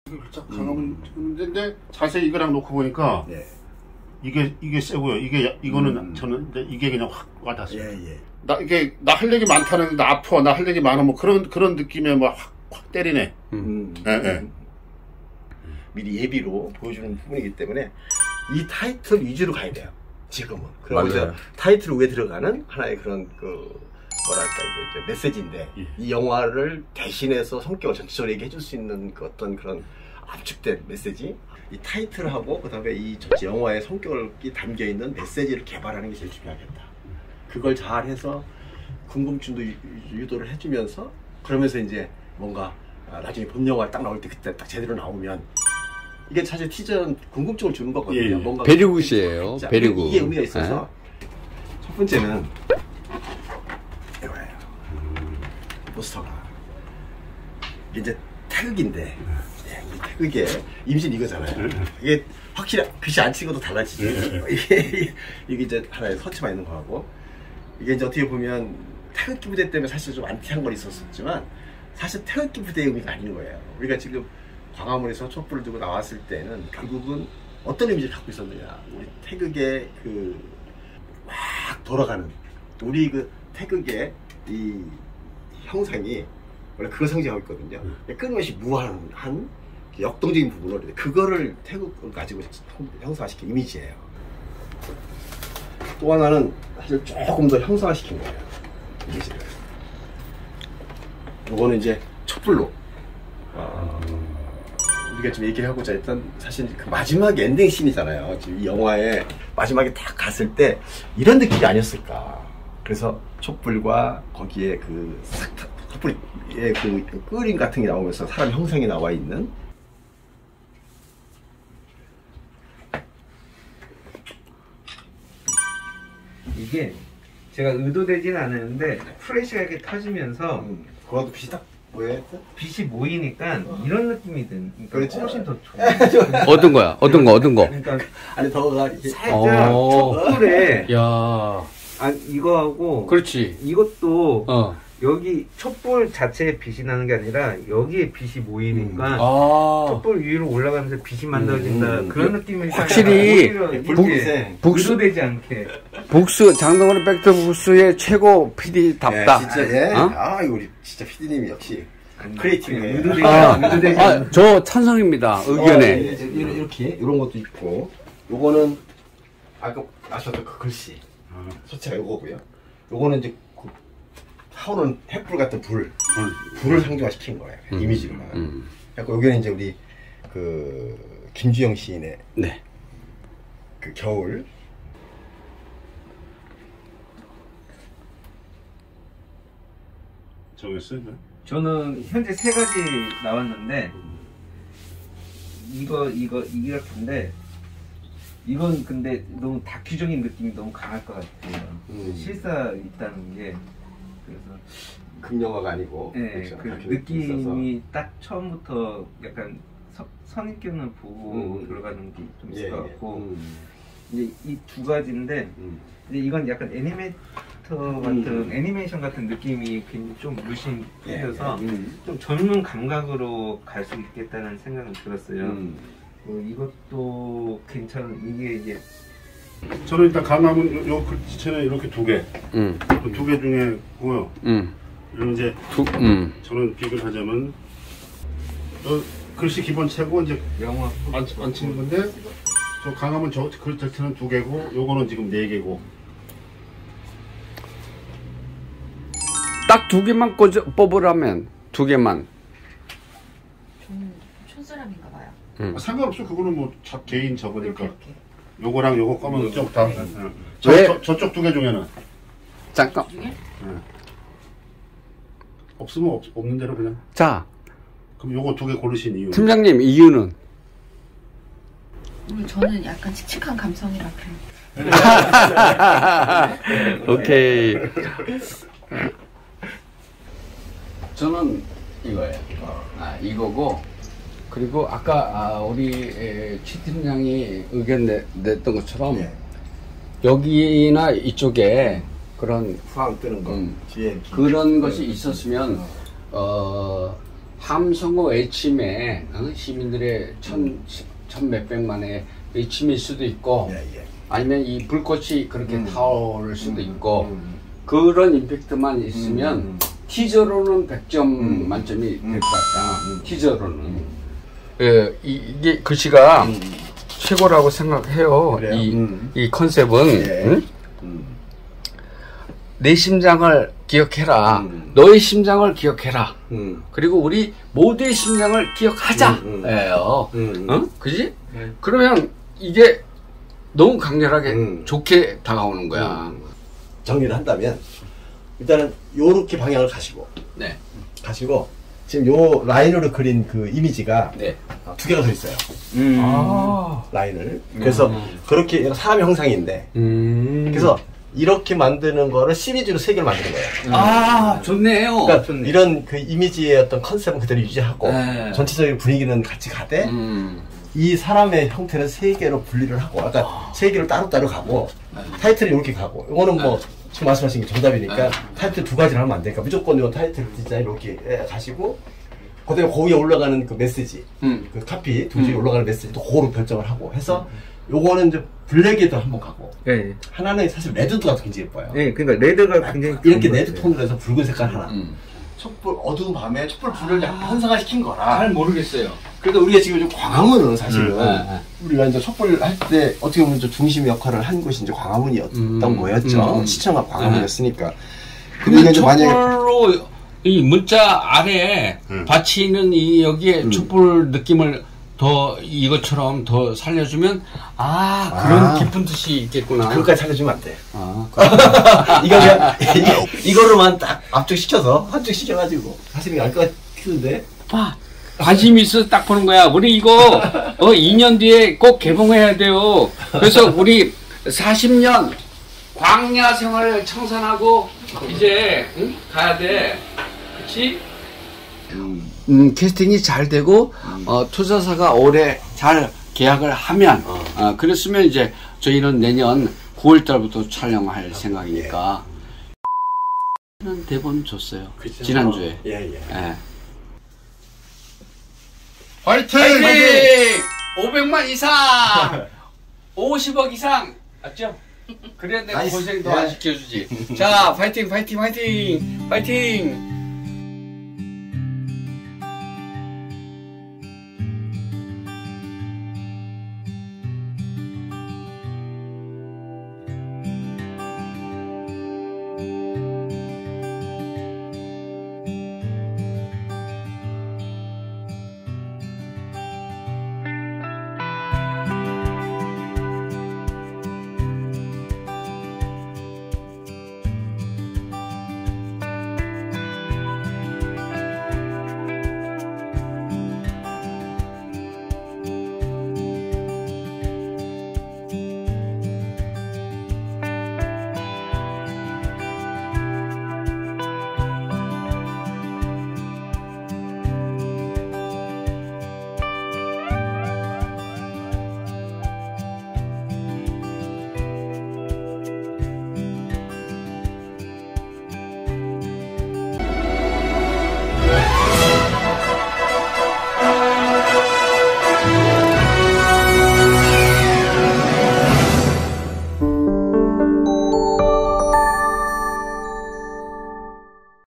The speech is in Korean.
근데 자세히 이거랑 놓고 보니까 예. 이게 세고요. 이거는 저는 이게 그냥 확 와닿았어요. 예, 예. 나 할 얘기 많다는 나 아파 나 할 얘기 많아 뭐 그런 느낌에 막 확 때리네. 예. 미리 예비로 보여주는 부분이기 때문에 이 타이틀 위주로 가야 돼요. 지금은. 그러면서 타이틀 위에 들어가는 하나의 그런 뭐랄까 이제 메시지인데 이 영화를 대신해서 성격을 전체적으로 얘기해줄 수 있는 그 어떤 그런 압축된 메시지. 이 타이틀하고 그다음에 이 전체 영화의 성격이 담겨 있는 메시지를 개발하는 게 제일 중요하겠다. 그걸 잘해서 궁금증도 유도를 해주면서 그러면서 이제 뭔가 나중에 본 영화 딱 나올 때 그때 딱 제대로 나오면 이게 사실 티저는 궁금증을 주는 거거든요. 예. 뭔가 베리굿이에요. 베리굿. 이게 의미가 있어서 첫 번째는 이거예요. 포스터가 이제 태극인데 우리 태극의 임신 이거잖아요. 이게 확실히 글씨 안 찍어도 달라지죠. 이게 이제 하나의 서치만 있는 거하고 이게 이제 어떻게 보면 태극기 부대 때문에 사실 좀 안티한 건 있었지만 사실 태극기 부대의 의미가 아닌 거예요. 우리가 지금 광화문에서 촛불을 들고 나왔을 때는 결국은 어떤 의미를 갖고 있었느냐. 우리 태극의 막 돌아가는 우리 태극의 이 형상이 원래 그거 상징하고 있거든요. 끊임없이 무한한 역동적인 부분을 그거를 태극을 가지고 형상화시킨 이미지예요. 또 하나는 사실 조금 더 형상화시킨 거예요. 이미지를. 이거는 이제 촛불로 우리가 좀 얘기를 하고자 했던 사실 그 마지막 엔딩 씬이잖아요. 지금 이 영화의 마지막에 딱 갔을 때 이런 느낌이 아니었을까. 그래서 촛불과 거기에 촛불의 끓임 같은 게 나오면서 사람 형상이 나와 있는 이게 제가 의도되지는 않았는데 프레시가 이렇게 터지면서 그것도 빛이 딱 뭐였죠? 빛이 모이니까 이런 느낌이 든. 그렇죠. 훨씬 더 좋아요. 어떤 거야? 어떤 거? 그러니까 아니 더가 살짝 촛불에 야. 이거하고 그렇지. 이것도 여기 촛불 자체에 빛이 나는 게 아니라 여기에 빛이 모이니까 촛불 위로 올라가면서 빛이 만들어진다 그런 느낌이 확실히 의도되지 않게 북스 장동건의 백터 북스의 최고 PD답다. 진짜 예. 이거 우리 진짜 PD님이 역시 크리에이티브해. 저 찬성입니다. 의견에. 이렇게 이런 것도 있고 요거는 아까 아셨던 그 글씨 소체가 요거고요. 요거는 이제 타오르는 횃불 같은 불을 상징화시킨 거예요. 이미지로만. 그러니까 여기는 이제 우리 김주영 시인의 그 겨울. 정했어요? 저는 현재 3가지 나왔는데 이게 같은데 이건 근데 너무 다큐적인 느낌이 너무 강할 것 같아요. 실사 있다는 게 그래서 극영화가 아니고 네, 그 느낌이 있어서. 딱 처음부터 약간 선입견을 보고 들어가는 게 좀 있을 것 같고 이제 이 2가지인데 이제 이건 약간 같은 애니메이션 같은 느낌이 굉장히 좀 물씬 풀려서 좀 젊은 감각으로 갈 수 있겠다는 생각은 들었어요. 이것도 괜찮은 이게 이제 저는 일단 강남은 요 글씨체는 이렇게 2개. 그 2개 중에 고요. 이런 이제 저는 비교를 하자면 글씨 기본체고 이제 영화 안 치는 건데 저 강남은 저 글자체는 2개고 요거는 지금 4개고. 딱 2개만 뽑으라면 2개만. 저는 촌사람인가 봐요. 상관없어. 그거는 뭐 개인 저거니까. 요거랑 요거 꺼면 쪽 다. 저쪽 2개 중에는. 잠깐. 없으면 없는 대로 그냥. 자. 그럼 요거 2개 고르신 이유. 팀장님 이유는? 저는 약간 칙칙한 감성이라 오케이. 저는 이거예요. 이거고 그리고 아까 우리 최 팀장이 의견 냈던 것처럼 여기나 이쪽에 그런 후황 뜨는 거 뒤에 그런 것이 있었으면 삼성어 외침에 시민들의 천 몇백만의 외침일 수도 있고 아니면 이 불꽃이 그렇게 타오를 수도 있고 그런 임팩트만 있으면 티저로는 100점 만점이 될 것 같다. 티저로는 이게 글씨가 최고라고 생각해요. 이 컨셉은 내 심장을 기억해라. 너의 심장을 기억해라. 그리고 우리 모두의 심장을 기억하자. 예요. 그지? 그러면 이게 너무 강렬하게 좋게 다가오는 거야. 정리를 한다면 일단은 요렇게 방향을 가시고 네. 가시고 지금 요 라인으로 그린 그 이미지가 네. 두 개가 더 있어요. 라인을. 그래서 그렇게 사람의 형상인데 그래서 이렇게 만드는 거를 시리즈로 3개를 만드는 거예요. 아, 좋네요. 그러니까 좋네. 이런 그 이미지의 어떤 컨셉은 그대로 유지하고 네. 전체적인 분위기는 같이 가되 이 사람의 형태는 3개로 분리를 하고 약간 3개를 따로따로 가고 타이틀이 이렇게 가고 이거는 뭐 지금 말씀하신 게 정답이니까 타이틀 2가지를 하면 안 되니까 무조건 이 타이틀 디자인 이렇게 가시고 그다음에 거기에 올라가는 그 메시지 그 카피 두 줄이 올라가는 메시지도 그거로 결정을 하고 해서 요거는 이제 블랙에도 한번 가고 네. 하나는 사실 레드가 굉장히 예뻐요. 네, 그러니까 레드가 굉장히 이렇게 레드 톤으로 해서 붉은 색깔 하나 촛불 어두운 밤에 촛불 불을 약간 현상화시킨 거라 잘 모르겠어요. 그래도 우리가 지금 좀 광화문은 사실은 우리가 이제 촛불 할 때 어떻게 보면 좀 중심 역할을 한 곳이 이제 광화문이었던 거였죠. 시청 앞 광화문이었으니까. 근데 촛불로 이 문자 아래에 받치는 이 여기에 촛불 느낌을 더 이것처럼 더 살려주면 그런 깊은 뜻이 있겠구나. 그것까지 살려주면 안 돼. 이거 그냥 이거로만 딱 압축시켜서 함축시켜가지고 사실 이거 알 것 같은데. 관심이 있어서 딱 보는 거야. 우리 이거 2년 뒤에 꼭 개봉해야 돼요. 그래서 우리 40년 광야 생활을 청산하고 이제 가야 돼. 그치? 캐스팅이 잘 되고 투자사가 올해 잘 계약을 하면 그랬으면 이제 저희는 내년 9월 달부터 촬영할 생각이니까 대본 줬어요. 그쵸? 지난주에. 예. 화이팅! 500만 이상! 50억 이상! 맞죠? 그래야 내가 고생도 안 시켜주지. 자, 파이팅!